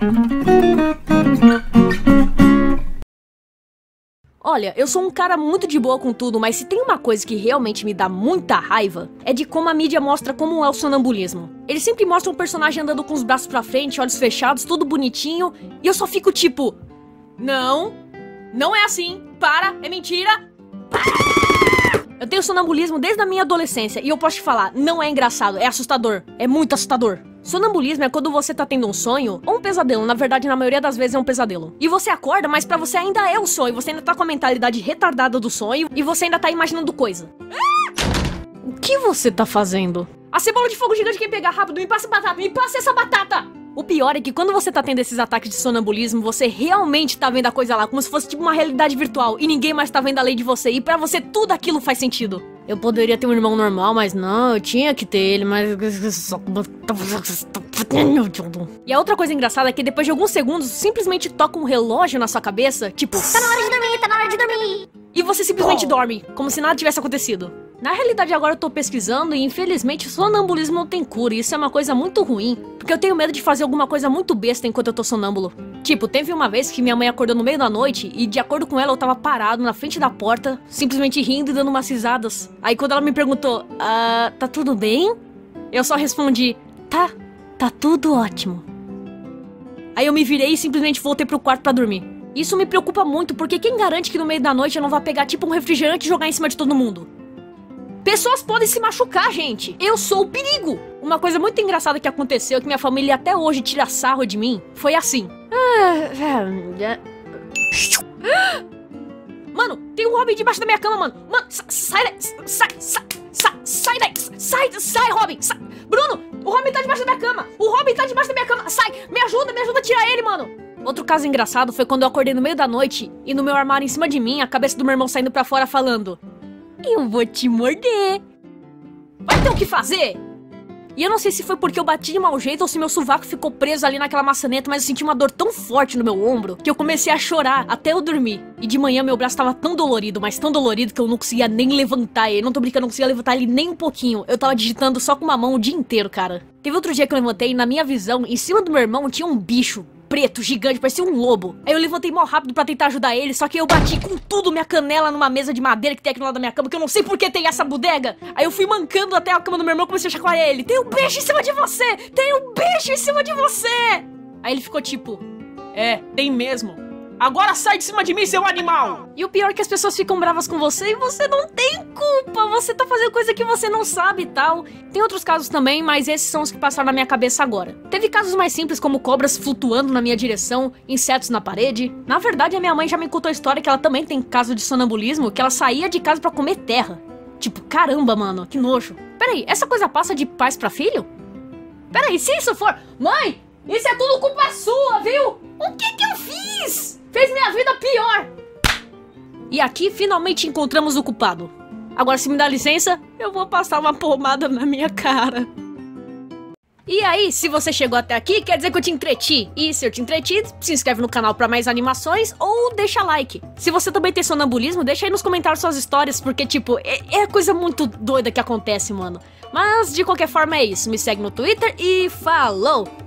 Olha, eu sou um cara muito de boa com tudo, mas se tem uma coisa que realmente me dá muita raiva, é de como a mídia mostra como é o sonambulismo. Eles sempre mostram um personagem andando com os braços pra frente, olhos fechados, tudo bonitinho, e eu só fico tipo... Não, não é assim, para, é mentira, para! Eu tenho sonambulismo desde a minha adolescência, e eu posso te falar, não é engraçado, é assustador, é muito assustador. Sonambulismo é quando você tá tendo um sonho, ou um pesadelo, na verdade na maioria das vezes é um pesadelo. E você acorda, mas pra você ainda é o sonho, você ainda tá com a mentalidade retardada do sonho, e você ainda tá imaginando coisa. O que você tá fazendo? A cebola de fogo gigante, quem pegar rápido, me passa batata, me passa essa batata! O pior é que quando você tá tendo esses ataques de sonambulismo, você realmente tá vendo a coisa lá, como se fosse tipo uma realidade virtual, e ninguém mais tá vendo além de você, e pra você tudo aquilo faz sentido. Eu poderia ter um irmão normal, mas não, eu tinha que ter ele, mas... E a outra coisa engraçada é que depois de alguns segundos, simplesmente toca um relógio na sua cabeça, tipo... Tá na hora de dormir, tá na hora de dormir! E você simplesmente dorme, como se nada tivesse acontecido. Na realidade agora eu tô pesquisando e infelizmente o sonambulismo não tem cura, e isso é uma coisa muito ruim, porque eu tenho medo de fazer alguma coisa muito besta enquanto eu tô sonâmbulo. Tipo, teve uma vez que minha mãe acordou no meio da noite e de acordo com ela eu tava parado na frente da porta, simplesmente rindo e dando umas risadas. Aí quando ela me perguntou, tá tudo bem? Eu só respondi, tá tudo ótimo. Aí eu me virei e simplesmente voltei pro quarto pra dormir. Isso me preocupa muito, porque quem garante que no meio da noite eu não vou pegar tipo um refrigerante e jogar em cima de todo mundo? Pessoas podem se machucar, gente. Eu sou o perigo. Uma coisa muito engraçada que aconteceu, que minha família até hoje tira sarro de mim, foi assim. Mano, tem um Robin debaixo da minha cama, mano. Mano, sai daí. Sai daí. Sai, Robin. Sai. Bruno, o Robin tá debaixo da minha cama. O Robin tá debaixo da minha cama. Sai, me ajuda a tirar ele, mano. Outro caso engraçado foi quando eu acordei no meio da noite e no meu armário em cima de mim, a cabeça do meu irmão saindo pra fora falando... Eu vou te morder. Vai ter o que fazer? E eu não sei se foi porque eu bati de mau jeito ou se meu sovaco ficou preso ali naquela maçaneta, mas eu senti uma dor tão forte no meu ombro que eu comecei a chorar até eu dormir. E de manhã meu braço tava tão dolorido, mas tão dolorido que eu não conseguia nem levantar ele. Não tô brincando, eu não conseguia levantar ele nem um pouquinho. Eu tava digitando só com uma mão o dia inteiro, cara. Teve outro dia que eu levantei e na minha visão, em cima do meu irmão tinha um bicho preto, gigante, parecia um lobo. Aí eu levantei mó rápido pra tentar ajudar ele, só que eu bati com tudo minha canela numa mesa de madeira que tem aqui no lado da minha cama, que eu não sei por que tem essa bodega. Aí eu fui mancando até a cama do meu irmão e comecei a chacoalhar ele. Tem um bicho em cima de você! Tem um bicho em cima de você! Aí ele ficou tipo, tem mesmo. Agora sai de cima de mim, seu animal! E o pior é que as pessoas ficam bravas com você e você não tem culpa. Você tá fazendo coisa que você não sabe e tal. Tem outros casos também, mas esses são os que passaram na minha cabeça agora. Teve casos mais simples, como cobras flutuando na minha direção, insetos na parede. Na verdade, a minha mãe já me contou a história que ela também tem caso de sonambulismo, que ela saía de casa pra comer terra. Tipo, caramba, mano, que nojo. Peraí, essa coisa passa de pais pra filho? Peraí, se isso for... Mãe, isso é tudo culpa sua, viu? O que eu fiz? Fez minha vida pior! E aqui finalmente encontramos o culpado. Agora se me dá licença, eu vou passar uma pomada na minha cara. E aí, se você chegou até aqui, quer dizer que eu te entreti. E se eu te entreti, se inscreve no canal pra mais animações ou deixa like. Se você também tem sonambulismo, deixa aí nos comentários suas histórias, porque tipo, é coisa muito doida que acontece, mano. Mas de qualquer forma é isso, me segue no Twitter e falou!